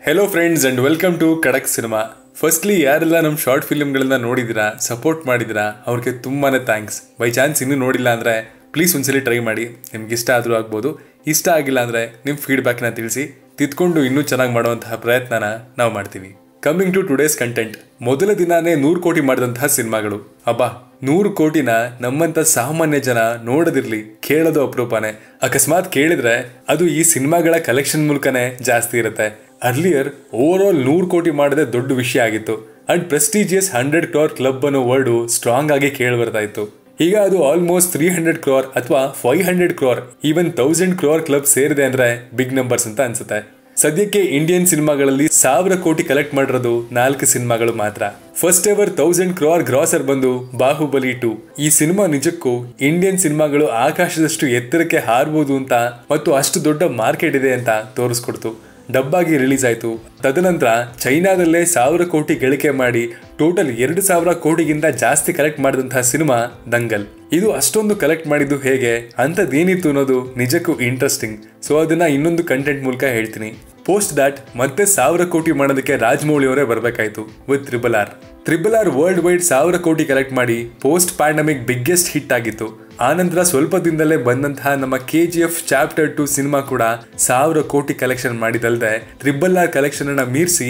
Hello friends and welcome to Khadak cinema. Firstly ಯಾರೆಲ್ಲ ನಮ್ಮ short ಫಿಲ್ಮ್ಗಳನ್ನ ನೋಡಿದಿರಾ, support ಮಾಡಿದಿರಾ, ಅವ್ರಿಗೆ ತುಂಬಾ ಥ್ಯಾಂಕ್ಸ್. ಬೈ ಚಾನ್ಸ್ ಇನ್ನೂ ನೋಡಿಲ್ಲ ಅಂದರೆ ಪ್ಲೀಸ್ ಒಂದ್ಸಲಿ ಟ್ರೈ ಮಾಡಿ. ನಿಮ್ಗೆ ಇಷ್ಟ ಆದರೂ ಆಗ್ಬೋದು, ಇಷ್ಟ ಆಗಿಲ್ಲ ಅಂದರೆ ನಿಮ್ಮ ಫೀಡ್ಬ್ಯಾಕ್ನ ತಿಳಿಸಿ, ತಿದ್ಕೊಂಡು ಇನ್ನೂ ಚೆನ್ನಾಗಿ ಮಾಡುವಂತಹ ಪ್ರಯತ್ನನ ನಾವು ಮಾಡ್ತೀವಿ. Coming to today's content. ಮೊದಲ ದಿನಾನೇ 100 ಕೋಟಿ ಮಾಡಿದಂತಹ ಸಿನಿಮಾಗಳು. ಅಬ್ಬಾ, 100 ಕೋಟಿನ ನಮ್ಮಂತ ಸಾಮಾನ್ಯ ಜನ ನೋಡೋದಿರ್ಲಿ, ಕೇಳೋದು ಅಪರೂಪನೇ. ಅಕಸ್ಮಾತ್ ಕೇಳಿದ್ರೆ ಅದು ಈ ಸಿನಿಮಾಗಳ ಕಲೆಕ್ಷನ್ ಮೂಲಕನೇ ಜಾಸ್ತಿ ಇರುತ್ತೆ. ಅರ್ಲಿಯರ್ ಓವರ್ ಆಲ್ 100 ಕೋಟಿ ಮಾಡದೆ ದೊಡ್ಡ ವಿಷಯ ಆಗಿತ್ತು. ಅಂಡ್ ಪ್ರೆಸ್ಟೀಜಿಯಸ್ 100 ಕ್ರೋರ್ ಕ್ಲಬ್ ಅನ್ನೋ ವರ್ಡು ಸ್ಟ್ರಾಂಗ್ ಆಗಿ ಕೇಳಿ ಬರ್ತಾ ಇತ್ತು. ಈಗ ಅದು ಆಲ್ಮೋಸ್ಟ್ 300 ಕ್ರೋರ್ ಅಥವಾ 500 ಕ್ರೋರ್, ಈವನ್ 1000 ಕ್ರೋರ್ ಕ್ಲಬ್ ಸೇರಿದೆ ಅಂದ್ರೆ ಬಿಗ್ ನಂಬರ್ಸ್ ಅಂತ ಅನ್ಸುತ್ತೆ. ಸದ್ಯಕ್ಕೆ ಇಂಡಿಯನ್ ಸಿನಿಮಾಗಳಲ್ಲಿ 1000 ಕೋಟಿ ಕಲೆಕ್ಟ್ ಮಾಡಿರೋದು 4 ಸಿನಿಮಾಗಳು ಮಾತ್ರ. ಫಸ್ಟ್ ಎವರ್ 1000 ಕ್ರೋರ್ ಗ್ರಾಸರ್ ಬಂದು ಬಾಹುಬಲಿ 2. ಈ ಸಿನಿಮಾ ನಿಜಕ್ಕೂ ಇಂಡಿಯನ್ ಸಿನಿಮಾಗಳು ಆಕಾಶದಷ್ಟು ಎತ್ತರಕ್ಕೆ ಹಾರಬಹುದು ಅಂತ ಮತ್ತು ಅಷ್ಟು ದೊಡ್ಡ ಮಾರ್ಕೆಟ್ ಇದೆ ಅಂತ ತೋರಿಸ್ಕೊಡ್ತು. ಡಬ್ಬಾಗಿ ರಿಲೀಸ್ ಆಯಿತು. ತದನಂತರ ಚೈನಾದಲ್ಲೇ 1000 ಕೋಟಿ ಗಳಿಕೆ ಮಾಡಿ ಟೋಟಲ್ 2000 ಕೋಟಿಗಿಂತ ಜಾಸ್ತಿ ಕಲೆಕ್ಟ್ ಮಾಡಿದಂತಹ ಸಿನಿಮಾ ದಂಗಲ್. ಇದು ಅಷ್ಟೊಂದು ಕಲೆಕ್ಟ್ ಮಾಡಿದ್ದು ಹೇಗೆ, ಅಂಥದ್ದೇನಿತ್ತು ಅನ್ನೋದು ನಿಜಕ್ಕೂ ಇಂಟ್ರೆಸ್ಟಿಂಗ್. ಸೊ ಅದನ್ನ ಇನ್ನೊಂದು ಕಂಟೆಂಟ್ ಮೂಲಕ ಹೇಳ್ತೀನಿ. ಪೋಸ್ಟ್ ದಾಟ್ ಮತ್ತೆ 1000 ಕೋಟಿ ಮಾಡೋದಕ್ಕೆ ರಾಜಮೌಳಿ ಅವರೇ ಬರಬೇಕಾಯ್ತು with triple R worldwide 1000 ಕೋಟಿ ಕಲೆಕ್ಟ್ ಮಾಡಿ ಪೋಸ್ಟ್ ಪ್ಯಾಂಡಮಿಕ್ ಬಿಗ್ಗೆಸ್ಟ್ ಹಿಟ್ ಆಗಿತ್ತು. ಆನಂತರ ಸ್ವಲ್ಪ ದಿನದಲ್ಲೇ ಬಂದಂತಹ ನಮ್ಮ KGF ಚಾಪ್ಟರ್ 2 ಸಿನಿಮಾ ಕೂಡ 1000 ಕೋಟಿ ಕಲೆಕ್ಷನ್ ಮಾಡಿದಲ್ದೆ RRR ಕಲೆಕ್ಷನ್ ಅನ್ನ ಮೀರಿಸಿ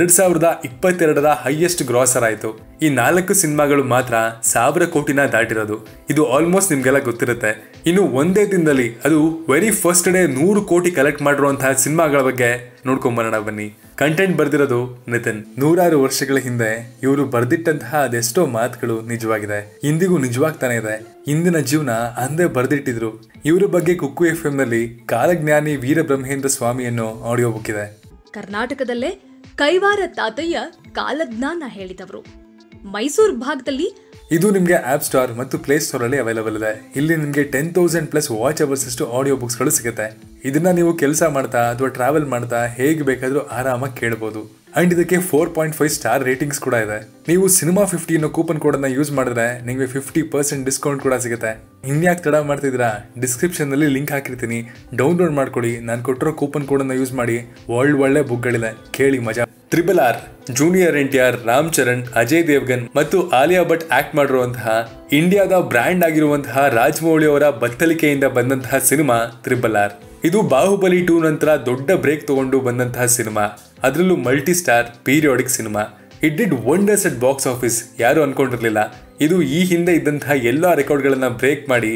2022ರ ಹೈಯೆಸ್ಟ್ ಗ್ರಾಸರ್ ಆಯಿತು. ಈ 4 ಸಿನಿಮಾಗಳು ಮಾತ್ರ 1000 ಕೋಟಿನ ದಾಟಿರೋದು. ಇದು ಆಲ್ಮೋಸ್ಟ್ ನಿಮ್ಗೆಲ್ಲ ಗೊತ್ತಿರುತ್ತೆ. ಇನ್ನು ಒಂದೇ ದಿನದಲ್ಲಿ ಅದು ವೆರಿ ಫಸ್ಟ್ ಡೇ 100 ಕೋಟಿ ಕಲೆಕ್ಟ್ ಮಾಡಿರುವಂತಹ ಸಿನಿಮಾಗಳ ಬಗ್ಗೆ ನೋಡ್ಕೊಂಬರೋಣ ಬನ್ನಿ. ಕಂಟೆಂಟ್ ಬರ್ದಿರೋದು ನಿತಿನ್. 100 ವರ್ಷಗಳ ಹಿಂದೆ ಇವರು ಬರ್ದಿಟ್ಟಂತಹ ಅದೆಷ್ಟೋ ಮಾತುಗಳು ನಿಜವಾಗಿದೆ, ಇಂದಿಗೂ ನಿಜವಾಗ್ತಾನೆ ಇದೆ. ಇಂದಿನ ಜೀವನ ಅಂದೇ ಬರ್ದಿಟ್ಟಿದ್ರು. ಇವರ ಬಗ್ಗೆ ಕುಕ್ಕು FM ನಲ್ಲಿ ಕಾಲಜ್ಞಾನಿ ವೀರಬ್ರಹ್ಮೇಂದ್ರ ಸ್ವಾಮಿ ಅನ್ನೋ ಆಡಿಯೋ ಬುಕ್ ಇದೆ. ಕರ್ನಾಟಕದಲ್ಲೇ ಕೈವಾರ ತಾತಯ್ಯ ಕಾಲಜ್ಞಾನ ಹೇಳಿದವರು. ಮೈಸೂರು ಭಾಗದಲ್ಲಿ ಇದು ನಿಮಗೆ ಆಪ್ ಸ್ಟೋರ್ ಮತ್ತು ಪ್ಲೇ ಸ್ಟೋರ್ ಅಲ್ಲಿ ಅವೈಲೇಬಲ್ ಇದೆ. ಇಲ್ಲಿ ನಿಮಗೆ 10,000+ ವಾಚ್ ಅವರ್ಸ್ ಅಷ್ಟು ಆಡಿಯೋ ಬುಕ್ಸ್ ಗಳು ಸಿಗುತ್ತೆ. ಇದನ್ನ ನೀವು ಕೆಲಸ ಮಾಡ್ತಾ ಅಥವಾ ಟ್ರಾವೆಲ್ ಮಾಡ್ತಾ ಹೇಗೆ ಬೇಕಾದ್ರೂ ಆರಾಮಾಗಿ ಕೇಳಬಹುದು. ಅಂಡ್ ಇದಕ್ಕೆ 4.5 ಸ್ಟಾರ್ ರೇಟಿಂಗ್ಸ್ ಕೂಡ ಇದೆ. ನೀವು ಸಿನಿಮಾ 50 ಅನ್ನೋ ಕೂಪನ್ ಕೋಡ್ ಅನ್ನ ಯೂಸ್ ಮಾಡಿದ್ರೆ ನಿಮಗೆ 50% ಡಿಸ್ಕೌಂಟ್ ಕೂಡ ಸಿಗುತ್ತೆ. ಇನ್ಯಾಕೆ ತಡ ಮಾಡ್ತಿದ್ದೀರಾ? ಡಿಸ್ಕ್ರಿಪ್ಷನ್ ನಲ್ಲಿ ಲಿಂಕ್ ಹಾಕಿರ್ತೀನಿ, ಡೌನ್ಲೋಡ್ ಮಾಡ್ಕೊಳ್ಳಿ. ನಾನು ಕೊಟ್ಟಿರೋ ಕೂಪನ್ ಕೋಡ್ ಅನ್ನ ಯೂಸ್ ಮಾಡಿ. ಒಳ್ಳೆ ಬುಕ್ಗಳಿದೆ, ಕೇಳಿ ಮಜಾ. RRR junior NTR, Ram Charan, Ajay Devgan ಮತ್ತು ಆಲಿಯಾ ಭಟ್ ಆಕ್ಟ್ ಮಾಡಿರುವಂತಹ ಇಂಡಿಯಾದ ಬ್ರ್ಯಾಂಡ್ ಆಗಿರುವಂತಹ ರಾಜಮೌಳಿ ಅವರ ಬತ್ತಳಿಕೆಯಿಂದ ಬಂದಂತಹ ಸಿನಿಮಾ RRR. ಇದು ಬಾಹುಬಲಿ 2 ನಂತರ ದೊಡ್ಡ ಬ್ರೇಕ್ ತಗೊಂಡು ಬಂದಂತಹ ಸಿನಿಮಾ. ಅದರಲ್ಲೂ multi star periodic cinema. It did wonders at box office. ಯಾರು ಅನ್ಕೊಂಡಿರ್ಲಿಲ್ಲ ಇದು ಈ ಹಿಂದೆ ಇದ್ದಂತಹ ಎಲ್ಲಾ ರೆಕಾರ್ಡ್ಗಳನ್ನ ಬ್ರೇಕ್ ಮಾಡಿ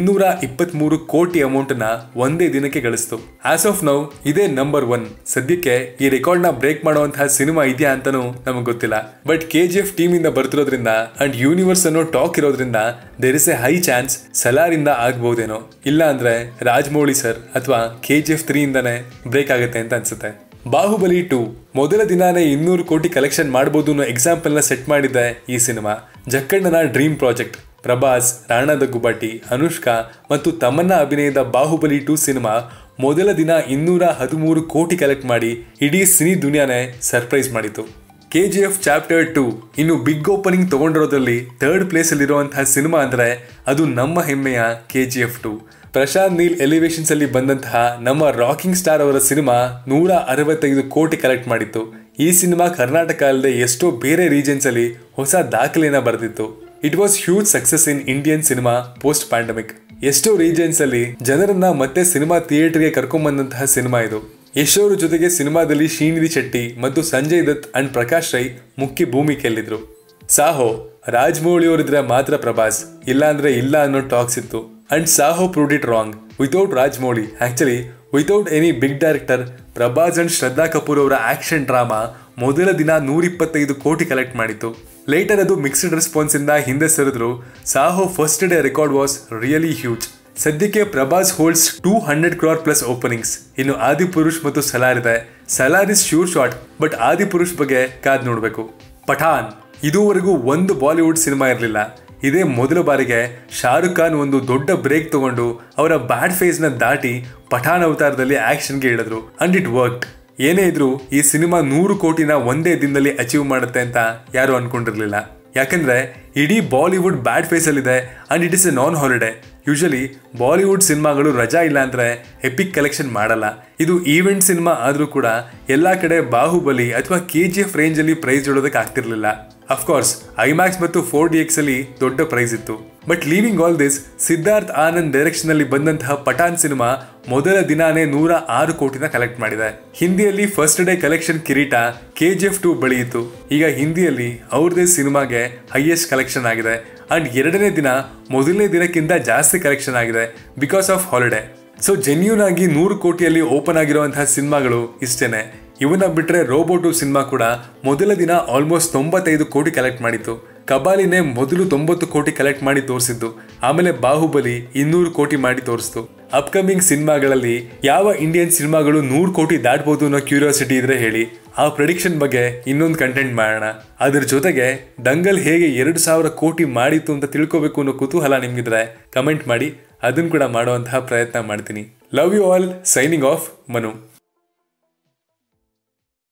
223 ಕೋಟಿ ಅಮೌಂಟ್ ನ ಒಂದೇ ದಿನಕ್ಕೆ ಗಳಿಸ್ತು. ಆಸ್ ಆಫ್ ನೌ ಇದೇ ನಂಬರ್ 1. ಸದ್ಯಕ್ಕೆ ಈ ರೆಕಾರ್ಡ್ ನ ಬ್ರೇಕ್ ಮಾಡುವಂತಹ ಸಿನಿಮಾ ಇದೆಯಾ ಅಂತಾನೂ ನಮಗೆ ಗೊತ್ತಿಲ್ಲ. ಬಟ್ KGF ಟೀಮ್ ಇಂದ ಬರ್ತಿರೋದ್ರಿಂದ ಅಂಡ್ ಯೂನಿವರ್ಸ್ ಅನ್ನೋ ಟಾಕ್ ಇರೋದ್ರಿಂದ there is a high chance Salaar ಇಂದ ಆಗ್ಬಹುದೇನೋ, ಇಲ್ಲ ಅಂದ್ರೆ ರಾಜಮೌಳಿ ಸರ್ ಅಥವಾ KGF 3 ಇಂದಾನೆ ಬ್ರೇಕ್ ಆಗುತ್ತೆ ಅಂತ ಅನ್ಸುತ್ತೆ. ಬಾಹುಬಲಿ 2 ಮೊದಲ ದಿನಾನೇ 200 ಕೋಟಿ ಕಲೆಕ್ಷನ್ ಮಾಡಬಹುದು ಅನ್ನೋ ಎಕ್ಸಾಂಪಲ್ ನ ಸೆಟ್ ಮಾಡಿದೆ ಈ ಸಿನಿಮಾ. ಜಕ್ಕಣ್ಣನ ಡ್ರೀಮ್ ಪ್ರಾಜೆಕ್ಟ್. ಪ್ರಭಾಸ್, ರಾಣಾ ದಗ್ಗುಬಾಟಿ, ಅನುಷ್ಕಾ ಮತ್ತು ತಮನ್ನಾ ಅಭಿನಯದ ಬಾಹುಬಲಿ 2 ಸಿನಿಮಾ ಮೊದಲ ದಿನ 213 ಕೋಟಿ ಕಲೆಕ್ಟ್ ಮಾಡಿ ಇಡೀ ಸಿನಿ ದುನಿಯಾನೇ ಸರ್ಪ್ರೈಸ್ ಮಾಡಿತು. KGF ಚಾಪ್ಟರ್ 2 ಇನ್ನು ಬಿಗ್ ಓಪನಿಂಗ್ ತಗೊಂಡಿರೋದ್ರಲ್ಲಿ 3rd ಪ್ಲೇಸ್ ಅಲ್ಲಿರುವಂತಹ ಸಿನಿಮಾ ಅಂದ್ರೆ ಅದು ನಮ್ಮ ಹೆಮ್ಮೆಯ KGF 2. ಪ್ರಶಾಂತ್ ನೀಲ್ ಎಲಿವೇಶನ್ಸ್ ಅಲ್ಲಿ ಬಂದಂತಹ ನಮ್ಮ ರಾಕಿಂಗ್ ಸ್ಟಾರ್ ಅವರ ಸಿನಿಮಾ 165 ಕೋಟಿ ಕಲೆಕ್ಟ್ ಮಾಡಿತ್ತು. ಈ ಸಿನಿಮಾ ಕರ್ನಾಟಕ ಅಲ್ಲದೆ ಎಷ್ಟೋ ಬೇರೆ ರೀಜನ್ಸ್ ಅಲ್ಲಿ ಹೊಸ ದಾಖಲೆನ ಬರೆದಿತ್ತು. It was huge success in Indian cinema post pandemic. ಎಷ್ಟೋ ರೀಜನ್ಸ್ ಅಲ್ಲಿ ಜನರನ್ನ ಮತ್ತೆ ಸಿನಿಮಾ ಥಿಯೇಟರ್ಗೆ ಕರ್ಕೊಂಡ್ ಬಂದಂತಹ ಸಿನಿಮಾ ಇದು. ಯಶೋರ ಜೊತೆಗೆ ಸಿನಿಮಾದಲ್ಲಿ ಶ್ರೀನಿಧಿ ಶೆಟ್ಟಿ ಮತ್ತು ಸಂಜಯ್ ದತ್ ಅಂಡ್ ಪ್ರಕಾಶ್ ರೈ ಮುಖ್ಯ ಭೂಮಿಕೆಯಲ್ಲಿದ್ರು. ಸಾಹೋ ರಾಜಮೌಳಿ ಅವರಿದ್ರೆ ಮಾತ್ರ ಪ್ರಭಾಸ್, ಇಲ್ಲ ಅಂದ್ರೆ ಇಲ್ಲ ಅನ್ನೋ ಟಾಕ್ಸ್ ಇತ್ತು. And Saaho proved it wrong. Without Rajamouli, actually without any big director, Prabhas and Shraddha Kapoor ಅವರ ಆಕ್ಷನ್ ಡ್ರಾಮಾ ಮೊದಲ ದಿನ 125 ಕೋಟಿ ಕಲೆಕ್ಟ್ ಮಾಡಿತ್ತು. ಲೇಟರ್ ಅದು ಮಿಕ್ಸ್ಡ್ ರೆಸ್ಪಾನ್ಸ್ ಇಂದ ಹಿಂದೆ ಸರಿದ್ರು. Saaho first day record was really huge. ಸದ್ಯಕ್ಕೆ Prabhas holds 200 crore plus openings. ಇನ್ನು ಆದಿಪುರುಷ್ ಮತ್ತು ಸಲಾರ್ ಇದೆ. Salaar is sure shot, but Adipurush ಬಗ್ಗೆ ಕಾದ್ ನೋಡ್ಬೇಕು. ಪಠಾನ್ ಇದುವರೆಗೂ ಒಂದು ಬಾಲಿವುಡ್ ಸಿನಿಮಾ ಇರಲಿಲ್ಲ. ಇದೇ ಮೊದಲ ಬಾರಿಗೆ ಶಾರುಖ್ ಖಾನ್ ಒಂದು ದೊಡ್ಡ ಬ್ರೇಕ್ ತಗೊಂಡು ಅವರ ಬ್ಯಾಡ್ ಫೇಸ್ ನ ದಾಟಿ ಪಠಾನ್ ಅವತಾರದಲ್ಲಿ ಆಕ್ಷನ್ಗೆ ಇಳಿದ್ರು. And it worked. ಏನೇ ಇದ್ರು ಈ ಸಿನಿಮಾ 100 ಕೋಟಿನ ಒಂದೇ ದಿನದಲ್ಲಿ ಅಚೀವ್ ಮಾಡುತ್ತೆ ಅಂತ ಯಾರು ಅನ್ಕೊಂಡಿರ್ಲಿಲ್ಲ. ಯಾಕಂದ್ರೆ ಇಡೀ ಬಾಲಿವುಡ್ ಬ್ಯಾಡ್ ಫೇಸ್ ಅಲ್ಲಿದೆ and it is a non holiday. Usually Bollywood ಸಿನಿಮಾಗಳು ರಜಾ ಇಲ್ಲ ಅಂದ್ರೆ ಎಪಿಕ್ ಕಲೆಕ್ಷನ್ ಮಾಡಲ್ಲ. ಇದು ಈವೆಂಟ್ ಸಿನಿಮಾ ಆದ್ರೂ ಕೂಡ ಎಲ್ಲಾ ಕಡೆ ಬಾಹುಬಲಿ ಅಥವಾ KGF ರೇಂಜ್ ಅಲ್ಲಿ ಪ್ರೈಸ್ ಇಡೋದಕ್ಕೆ ಆಗ್ತಿರ್ಲಿಲ್ಲ. ಅಫ್ಕೋರ್ಸ್ ಐಮ್ಯಾಕ್ಸ್ ಮತ್ತು 4DX ಅಲ್ಲಿ ದೊಡ್ಡ ಪ್ರೈಸ್ ಇತ್ತು. But leaving all this, Siddharth Anand direction ಅಲ್ಲಿ ಬಂದಂತಹ ಪಠಾನ್ ಸಿನಿಮಾ ಮೊದಲ ದಿನಾನೇ 106 ಕೋಟಿನ ಕಲೆಕ್ಟ್ ಮಾಡಿದೆ. ಹಿಂದಿಯಲ್ಲಿ ಫಸ್ಟ್ ಡೇ ಕಲೆಕ್ಷನ್ ಕಿರೀಟ KGF 2 ಬಳಿಯಿತು. ಈಗ ಹಿಂದಿಯಲ್ಲಿ ಅವ್ರದೇ ಸಿನಿಮಾಗೆ ಹೈಯೆಸ್ಟ್ ಕಲೆಕ್ಷನ್ ಆಗಿದೆ. ಅಂಡ್ ಎರಡನೇ ದಿನ ಮೊದಲನೇ ದಿನಕ್ಕಿಂತ ಜಾಸ್ತಿ ಕಲೆಕ್ಷನ್ ಆಗಿದೆ because of holiday. So genuine ಆಗಿ 100 ಕೋಟಿಯಲ್ಲಿ ಓಪನ್ ಆಗಿರುವಂತಹ ಸಿನಿಮಾಗಳು ಇಷ್ಟೇನೆ. ಇವನ್ನ ಬಿಟ್ರೆ ರೋಬೋ 2 ಸಿನಿಮಾ ಕೂಡ ಮೊದಲ ದಿನ ಆಲ್ಮೋಸ್ಟ್ 95 ಕೋಟಿ ಕಲೆಕ್ಟ್ ಮಾಡಿತ್ತು. ಕಬಾಲಿನೇ ಮೊದಲು 90 ಕೋಟಿ ಕಲೆಕ್ಟ್ ಮಾಡಿ ತೋರಿಸಿದ್ದು. ಆಮೇಲೆ ಬಾಹುಬಲಿ 200 ಕೋಟಿ ಮಾಡಿ ತೋರಿಸ್ತು. ಅಪ್ಕಮಿಂಗ್ ಸಿನಿಮಾಗಳಲ್ಲಿ ಯಾವ ಇಂಡಿಯನ್ ಸಿನಿಮಾಗಳು 100 ಕೋಟಿ ದಾಟ್ಬೋದು ಅನ್ನೋ ಕ್ಯೂರಿಯಾಸಿಟಿ ಇದ್ರೆ ಹೇಳಿ, ಆ ಪ್ರೆಡಿಕ್ಷನ್ ಬಗ್ಗೆ ಇನ್ನೊಂದು ಕಂಟೆಂಟ್ ಮಾಡೋಣ. ಅದ್ರ ಜೊತೆಗೆ ದಂಗಲ್ ಹೇಗೆ 2000 ಕೋಟಿ ಮಾಡಿತ್ತು ಅಂತ ತಿಳ್ಕೋಬೇಕು ಅನ್ನೋ ಕುತೂಹಲ ನಿಮ್ಗಿದ್ರೆ ಕಮೆಂಟ್ ಮಾಡಿ, ಅದನ್ನು ಕೂಡ ಮಾಡುವಂತಹ ಪ್ರಯತ್ನ ಮಾಡ್ತೀನಿ. Love you all. Signing off, Manu.